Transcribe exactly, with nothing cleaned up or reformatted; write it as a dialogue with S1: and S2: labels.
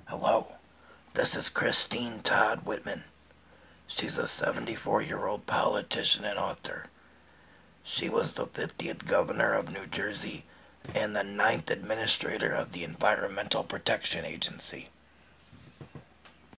S1: Hello, this is Christine Todd Whitman. She's a seventy-four-year-old politician and author. She was the fiftieth governor of New Jersey and the ninth administrator of the Environmental Protection Agency.